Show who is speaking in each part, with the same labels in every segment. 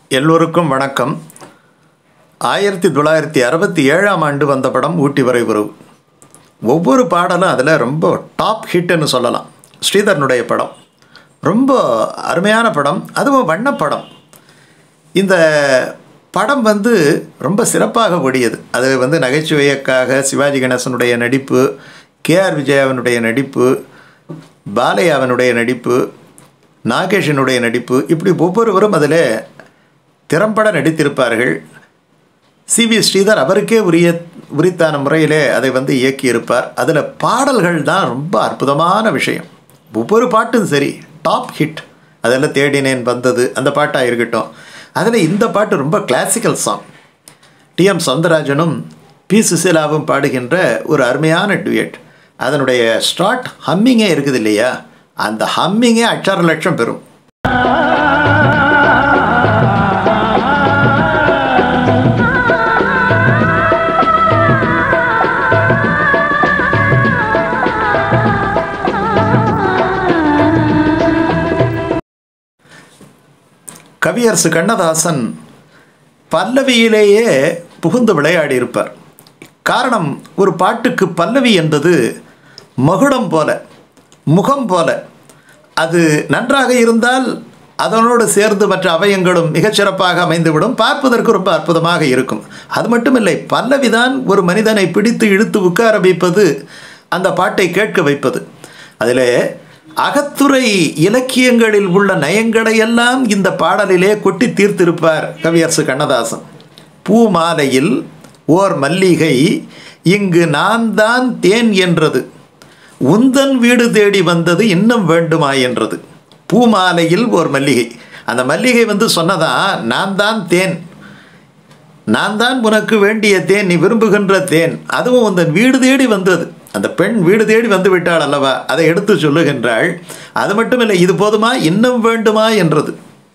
Speaker 1: எல்லோருக்கும் வணக்கம். 1967ஆம் ஆண்டு வந்த படம் ஊட்டி வரை உறவு. ஒவ்வொரு பாடலும் அதில் ரொம்ப டாப் ஹிட்டுன்னு சொல்லலாம். ஸ்ரீதரனுடைய படம் ரொம்ப அருமையான படம், அதுவும் வண்ணப்படம். இந்த படம் ரொம்ப சிறப்பாக ஓடியது. அது நகைச்சுவைக்காக சிவாஜி கணேசனுடைய நடிப்பு, கேஆர் விஜயாவினுடைய நடிப்பு, பாலையாவினுடைய நடிப்பு, நாகேஷனுடைய நடிப்பு, இப்படி ஒவ்வொருவரும் அதில் திறம்பட நடித்திருப்பார்கள். சி.வி. ஸ்ரீதர் அவருக்கே உரித்தான முறையிலே அதை இயக்கியிருப்பார். அதில் பாடல்கள் தான் ரொம்ப அற்புதமான விஷயம். ஒவ்வொரு பாட்டும் சரி டாப் ஹிட். அதெல்லாம் தேடினேன் வந்தது அந்த பாட்டாக இருக்கட்டும். அதில் இந்த பாட்டு ரொம்ப கிளாசிக்கல் சாங். டி.எம். சௌந்தரராஜனும் பி. சுசீலாவும் பாடுகின்ற ஒரு அருமையான டுயட். அதனுடைய ஸ்டார்ட் ஹம்மிங்கே இருக்குது இல்லையா, அந்த ஹம்மிங்கே 8 லட்சம் பெறும். கவியரசு கண்ணதாசன் பல்லவியிலேயே புகுந்து விளையாடியிருப்பார். காரணம், ஒரு பாட்டுக்கு பல்லவி என்பது மகுடம் போல, முகம் போல. அது நன்றாக இருந்தால் அதனோடு சேர்ந்து மற்ற அவயங்களும் மிகச்சிறப்பாக அமைந்துவிடும், பார்ப்பதற்கு ரொம்ப அற்புதமாக இருக்கும். அது மட்டுமில்லை, பல்லவிதான் ஒரு மனிதனை பிடித்து இழுத்து உட்கார வைப்பது, அந்த பாட்டை கேட்க வைப்பது. அதிலே அகத்துறை இலக்கியங்களில் உள்ள நயங்களையெல்லாம் இந்த பாடலிலே கொட்டி தீர்த்திருப்பார் கவியரசு கண்ணதாசன். பூமாலையில் ஓர் மல்லிகை இங்கு நான் தான் தேன் என்றது, உந்தன் வீடு தேடி வந்தது இன்னும் வேண்டுமா என்றது. பூமாலையில் ஓர் மல்லிகை, அந்த மல்லிகை சொன்னதா நான் தான் தேன், நான் தான் உனக்கு வேண்டிய தேன், நீ விரும்புகின்ற தேன், அதுவும் உந்தன் வீடு தேடி வந்தது. அந்த பெண் வீடு தேடி வந்து விட்டாள் அல்லவா, அதை எடுத்து சொல்லுகின்றாள். அது மட்டுமில்லை, இது போதுமா இன்னும் வேண்டுமா என்றது.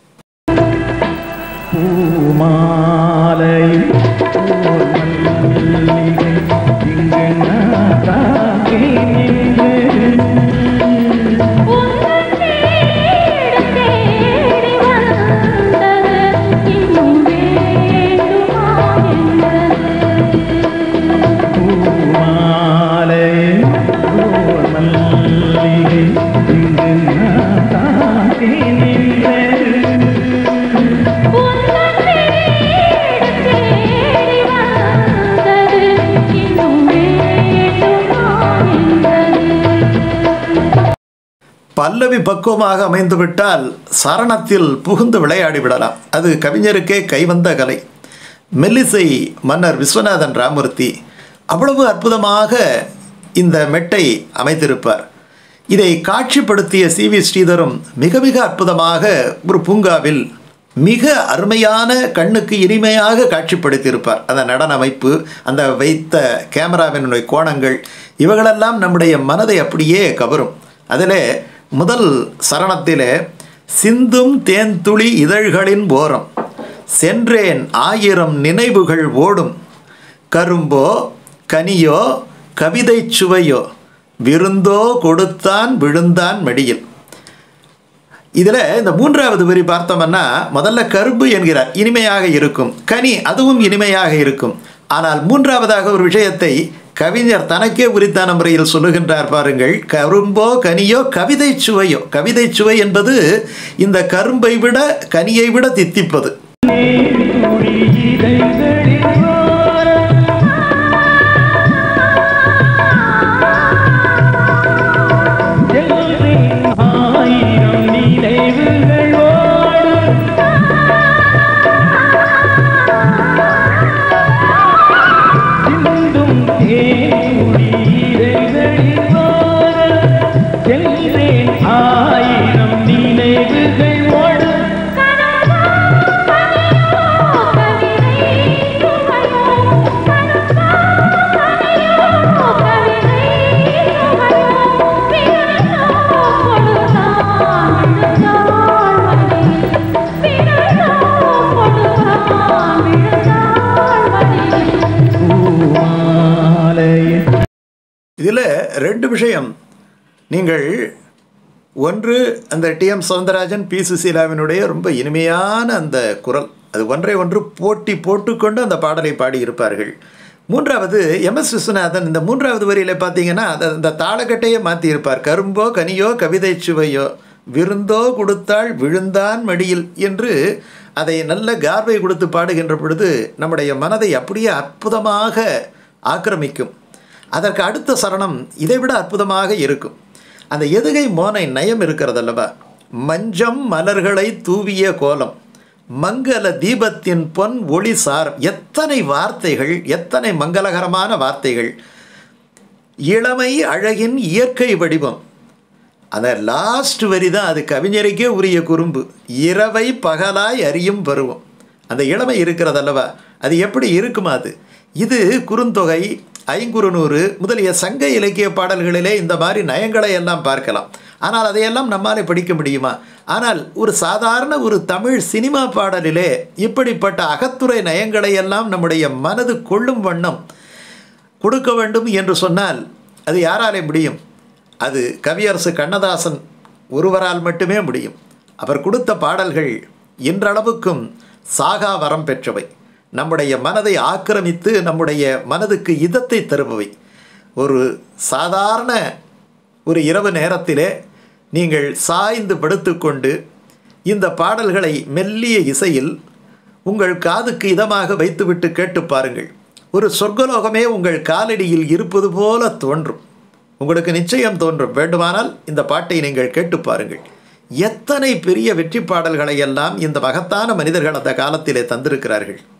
Speaker 1: பல்லவி பக்குவமாக அமைந்துவிட்டால் சரணத்தில் புகுந்து விளையாடி விடலாம். அது கவிஞருக்கே கைவந்த கலை. மெல்லிசை மன்னர் விஸ்வநாதன் ராமூர்த்தி அவ்வளவு அற்புதமாக இந்த மெட்டை அமைத்திருப்பார். இதை காட்சிப்படுத்திய சி.வி. ஸ்ரீதரும் மிக மிக அற்புதமாக ஒரு பூங்காவில் மிக அருமையான கண்ணுக்கு இனிமையாக காட்சிப்படுத்தியிருப்பார். அந்த நடன அமைப்பு, அந்த வைத்த கேமராவினுடைய கோணங்கள், இவைகளெல்லாம் நம்முடைய மனதை அப்படியே கவரும். அதில் முதல் சரணத்திலே சிந்தும் தேன்துளி இதழ்களின் ஓரம் சென்றேன் 1000 நினைவுகள் ஓடும், கரும்போ கனியோ கவிதை சுவையோ விருந்தோ கொடுத்தான் விழுந்தான் மடியில். இதில் இந்த 3வது வரி பார்த்தோம்னா, முதல்ல கரும்பு என்கிறார், இனிமையாக இருக்கும். கனி, அதுவும் இனிமையாக இருக்கும். ஆனால் 3வதாக ஒரு விஷயத்தை கவிஞர் தனக்கே உரித்தான முறையில் சொல்லுகின்றார் பாருங்கள். கரும்போ கனியோ கவிதை சுவையோ. கவிதை சுவை என்பது இந்த கரும்பை விட கனியை விட தித்திப்பது. இதில் 2 விஷயம். நீங்கள் ஒன்று அந்த டி.எம். சௌந்தரராஜன், பி. சுசீலாவினுடைய ரொம்ப இனிமையான அந்த குரல், அது ஒன்றை ஒன்று போட்டி போட்டுக்கொண்டு அந்த பாடலை பாடியிருப்பார்கள். மூன்றாவது எம்.எஸ். விஸ்வநாதன் இந்த மூன்றாவது வரியில் பார்த்தீங்கன்னா அந்த தாளக்கட்டையே மாற்றியிருப்பார். கரும்போ கனியோ கவிதை சுவையோ விருந்தோ கொடுத்தாள் விழுந்தான் மடியில் என்று அதை நல்ல கார்வை கொடுத்து பாடுகின்ற பொழுது நம்முடைய மனதை அப்படியே அற்புதமாக ஆக்கிரமிக்கும். அதற்கு அடுத்த சரணம் இதைவிட அற்புதமாக இருக்கும். அந்த எதுகை மோனை நயம் இருக்கிறதல்லவா, மஞ்சம் மலர்களை தூவிய கோலம் மங்கள தீபத்தின் பொன் ஒளி சாரம். எத்தனை வார்த்தைகள், எத்தனை மங்களகரமான வார்த்தைகள். இளமை அழகின் இயற்கை வடிவம். அந்த லாஸ்ட் வரி தான் அது கவிஞருக்கே உரிய குறும்பு. இரவை பகலாய் அறியும் பருவம். அந்த இளமை இருக்கிறதல்லவா, அது எப்படி இருக்குமா? இது குறுந்தொகை, ஐங்குறுநூறு முதலிய சங்க இலக்கிய பாடல்களிலே இந்த மாதிரி நயங்களை எல்லாம் பார்க்கலாம். ஆனால் அதையெல்லாம் நம்மாலே படிக்க முடியுமா? ஆனால் ஒரு சாதாரண ஒரு தமிழ் சினிமா பாடலிலே இப்படிப்பட்ட அகத்துறை நயங்களை எல்லாம் நம்முடைய மனது கொள்ளும் வண்ணம் கொடுக்க வேண்டும் என்று சொன்னால் அது யாராலே முடியும்? அது கவியரசு கண்ணதாசன் ஒருவரால் மட்டுமே முடியும். அவர் கொடுத்த பாடல்கள் இன்றளவுக்கும் சாகா வரம் பெற்றவை. நம்முடைய மனதை ஆக்கிரமித்து நம்முடைய மனதுக்கு இதத்தை தருபவை. ஒரு சாதாரண ஒரு இரவு நேரத்திலே நீங்கள் சாய்ந்து படுத்துக்கொண்டு இந்த பாடல்களை மெல்லிய இசையில் உங்கள் காதுக்கு இதமாக வைத்துவிட்டு கேட்டு பாருங்கள். ஒரு சொர்க்கலோகமே உங்கள் காலடியில் இருப்பது போல தோன்றும். உங்களுக்கு நிச்சயம் தோன்றும். வேண்டுமானால் இந்த பாட்டை நீங்கள் கேட்டு பாருங்கள். எத்தனை பெரிய வெற்றி பாடல்களை எல்லாம் இந்த மகத்தான மனிதர்கள் அந்த காலத்திலே தந்திருக்கிறார்கள்.